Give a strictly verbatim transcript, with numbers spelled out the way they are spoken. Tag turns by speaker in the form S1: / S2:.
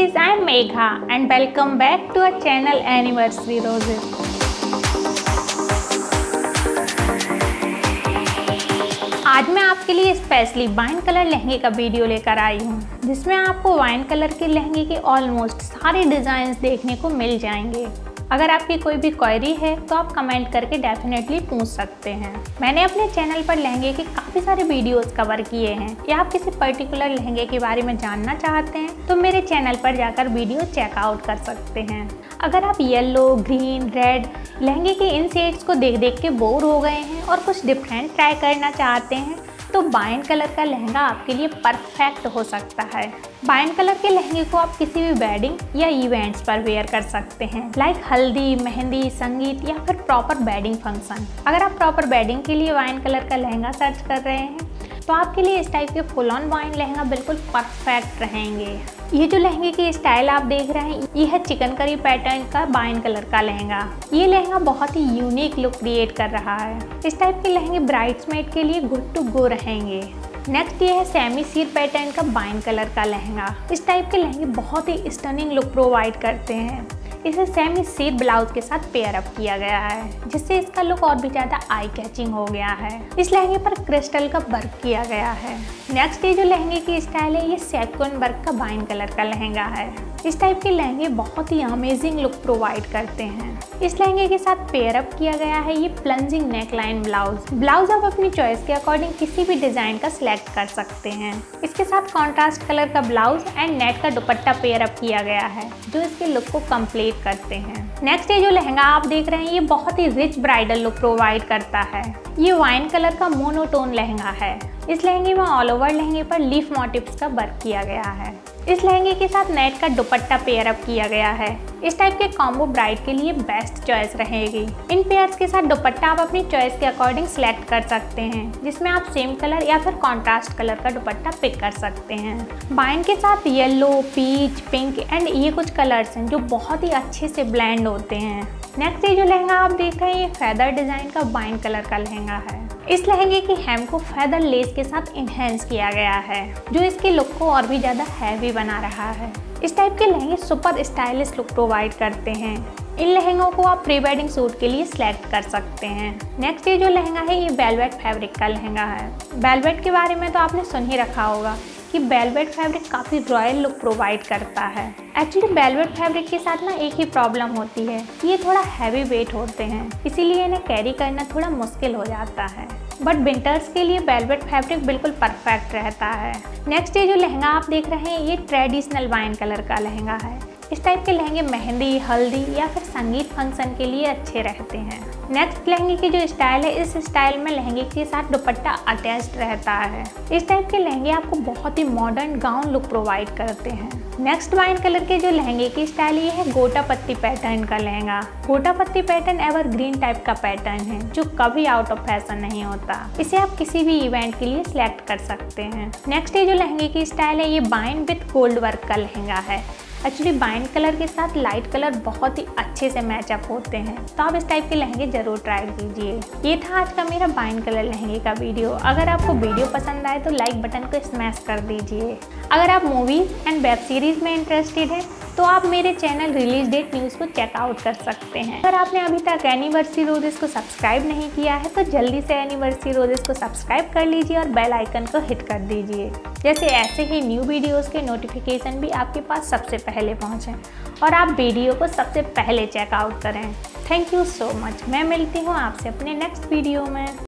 S1: ladies, I am Megha and welcome back to our channel Anniversary Roses. आज मैं आपके लिए स्पेशली वाइन कलर लहंगे का वीडियो लेकर आई हूँ, जिसमें आपको वाइन कलर के लहंगे के ऑलमोस्ट सारे डिज़ाइंस देखने को मिल जाएंगे। अगर आपकी कोई भी क्वेरी है तो आप कमेंट करके डेफिनेटली पूछ सकते हैं। मैंने अपने चैनल पर लहंगे के काफ़ी सारे वीडियोस कवर किए हैं, या आप किसी पर्टिकुलर लहंगे के बारे में जानना चाहते हैं तो मेरे चैनल पर जाकर वीडियो चेकआउट कर सकते हैं। अगर आप येलो, ग्रीन, रेड लहंगे के इन शेड्स को देख देख के बोर हो गए हैं और कुछ डिफरेंट ट्राई करना चाहते हैं तो वाइन कलर का लहंगा आपके लिए परफेक्ट हो सकता है। वाइन कलर के लहंगे को आप किसी भी वेडिंग या इवेंट्स पर वेयर कर सकते हैं, लाइक हल्दी, मेहंदी, संगीत या फिर प्रॉपर वेडिंग फंक्शन। अगर आप प्रॉपर वेडिंग के लिए वाइन कलर का लहंगा सर्च कर रहे हैं तो आपके लिए इस टाइप के फुल ऑन वाइन लहंगा बिल्कुल परफेक्ट रहेंगे। ये जो लहंगे की स्टाइल आप देख रहे हैं, ये है चिकनकारी पैटर्न का वाइन कलर का लहंगा। ये लहंगा बहुत ही यूनिक लुक क्रिएट कर रहा है। इस टाइप के लहंगे ब्राइड्समेड के लिए गुड टू गो रहेंगे। नेक्स्ट ये है सेमी सीर पैटर्न का वाइन कलर का लहंगा। इस टाइप के लहंगे बहुत ही स्टनिंग लुक प्रोवाइड करते हैं। इसे सेमी सीर ब्लाउज के साथ पेयर अप किया गया है, जिससे इसका लुक और भी ज़्यादा आई कैचिंग हो गया है। इस लहंगे पर क्रिस्टल का वर्क किया गया है। नेक्स्ट ये जो लहंगे की स्टाइल है, ये सेक्वेंस वर्क का वाइन कलर का लहंगा है। इस टाइप के लहंगे बहुत ही अमेजिंग लुक प्रोवाइड करते हैं। इस लहंगे के साथ पेयर अप किया गया है ये प्लंजिंग नेकलाइन ब्लाउज। ब्लाउज आप अपनी चॉइस के अकॉर्डिंग किसी भी डिजाइन का सिलेक्ट कर सकते हैं। इसके साथ कॉन्ट्रास्ट कलर का ब्लाउज एंड नेट का दुपट्टा पेयर अप किया गया है, जो इसके लुक को कंप्लीट करते हैं। नेक्स्ट ये जो लहंगा आप देख रहे हैं, ये बहुत ही रिच ब्राइडल लुक प्रोवाइड करता है। ये वाइन कलर का मोनोटोन लहंगा है। इस लहंगे में ऑल ओवर लहंगे पर लीफ मोटिव्स का वर्क किया गया है। इस लहंगे के साथ नेट का दुपट्टा पेयर अप किया गया है। इस टाइप के कॉम्बो ब्राइड के लिए बेस्ट चॉइस रहेगी। इन पेयर्स के साथ दुपट्टा आप अपनी चॉइस के अकॉर्डिंग सिलेक्ट कर सकते हैं, जिसमें आप सेम कलर या फिर कॉन्ट्रास्ट कलर का दुपट्टा पिक कर सकते हैं। वाइन के साथ येलो, पीच, पिंक एंड ये कुछ कलर्स हैं जो बहुत ही अच्छे से ब्लेंड होते हैं। नेक्स्ट ये जो लहंगा आप देख रहे हैं, ये फेदर डिजाइन का वाइन कलर का लहंगा है। इस लहंगे की हेम को फेदर लेस के साथ इन्हेंस किया गया है, जो इसके लुक को और भी ज़्यादा हैवी बना रहा है। इस टाइप के लहंगे सुपर स्टाइलिश लुक प्रोवाइड करते हैं। इन लहंगों को आप प्री वेडिंग सूट के लिए सिलेक्ट कर सकते हैं। नेक्स्ट ये जो लहंगा है, ये वेलवेट फैब्रिक का लहंगा है। वेलवेट के बारे में तो आपने सुन ही रखा होगा कि वेलवेट फैब्रिक काफ़ी रॉयल लुक प्रोवाइड करता है। एक्चुअली वेलवेट फैब्रिक के साथ ना एक ही प्रॉब्लम होती है, ये थोड़ा हैवी वेट होते हैं, इसीलिए इन्हें कैरी करना थोड़ा मुश्किल हो जाता है। बट विंटर्स के लिए वेलवेट फैब्रिक बिल्कुल परफेक्ट रहता है। नेक्स्ट ये जो लहंगा आप देख रहे हैं, ये ट्रेडिशनल वाइन कलर का लहंगा है। इस टाइप के लहंगे मेहंदी, हल्दी या फिर संगीत फंक्शन के लिए अच्छे रहते हैं। नेक्स्ट लहंगे की जो स्टाइल है, इस स्टाइल में लहंगे के साथ दुपट्टा अटैच्ड रहता है। इस टाइप के लहंगे आपको बहुत ही मॉडर्न गाउन लुक प्रोवाइड करते हैं। नेक्स्ट वाइन कलर के जो लहंगे की स्टाइल, ये है गोटा पत्ती पैटर्न का lehenga. Gota patti pattern evergreen type का पैटर्न है, जो कभी आउट ऑफ फैशन नहीं होता। इसे आप किसी भी इवेंट के लिए सिलेक्ट कर सकते हैं। नेक्स्ट ये जो लहंगे की स्टाइल है, ये वाइन विथ गोल्ड वर्क का लहंगा है। एक्चुअली वाइन कलर के साथ लाइट कलर बहुत ही अच्छे से मैचअप होते हैं, तो आप इस टाइप के लहंगे जरूर ट्राई कीजिए। ये था आज का मेरा वाइन कलर लहंगे का वीडियो। अगर आपको वीडियो पसंद आए तो लाइक बटन को स्मैश कर दीजिए। अगर आप मूवीज एंड वेब सीरीज में इंटरेस्टेड हैं तो आप मेरे चैनल रिलीज डेट न्यूज़ को चेकआउट कर सकते हैं। अगर आपने अभी तक एनिवर्सरी रोजेस को सब्सक्राइब नहीं किया है तो जल्दी से एनिवर्सरी रोजेस को सब्सक्राइब कर लीजिए और बेल आइकन को हिट कर दीजिए, जैसे ऐसे ही न्यू वीडियोस के नोटिफिकेशन भी आपके पास सबसे पहले पहुंचें और आप वीडियो को सबसे पहले चेकआउट करें। Thank you so much. मैं मिलती हूँ आपसे अपने नेक्स्ट वीडियो में।